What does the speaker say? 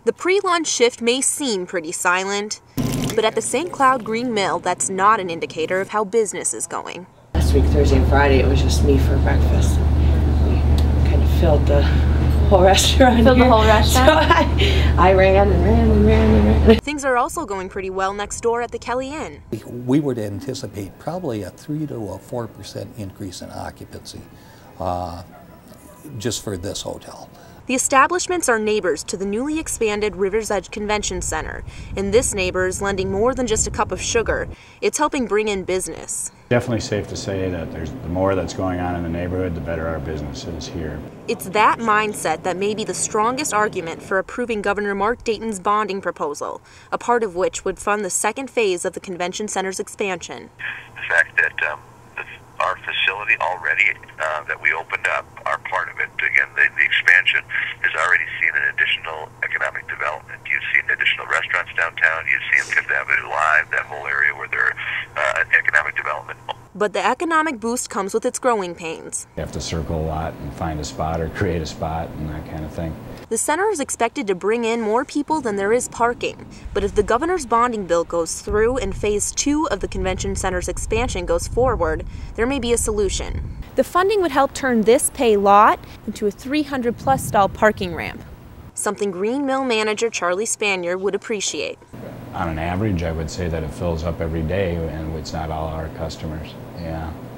The pre-launch shift may seem pretty silent, but at the St. Cloud Green Mill, that's not an indicator of how business is going. Last week, Thursday and Friday, it was just me for breakfast. We kind of filled the whole restaurant. Filled the whole restaurant? So I ran and ran and ran and ran. Things are also going pretty well next door at the Kelly Inn. We would anticipate probably a 3 to a 4% increase in occupancy just for this hotel. The establishments are neighbors to the newly expanded River's Edge Convention Center, and this neighbor is lending more than just a cup of sugar. It's helping bring in business. Definitely safe to say that the more that's going on in the neighborhood, the better our business is here. It's that mindset that may be the strongest argument for approving Governor Mark Dayton's bonding proposal, a part of which would fund the second phase of the convention center's expansion. The fact that our facility already that we opened up, our part of it, again, the expansion has already seen an additional economic development. You've seen additional restaurants downtown. You've seen Fifth Avenue Live, that whole area where there are economic development. But the economic boost comes with its growing pains. You have to circle a lot and find a spot or create a spot and that kind of thing. The center is expected to bring in more people than there is parking, but if the governor's bonding bill goes through and phase 2 of the convention center's expansion goes forward, there may be a solution. The funding would help turn this pay lot into a 300+ stall parking ramp, something Green Mill manager Charlie Spanier would appreciate. On an average, I would say that it fills up every day, and it's not all our customers. Yeah.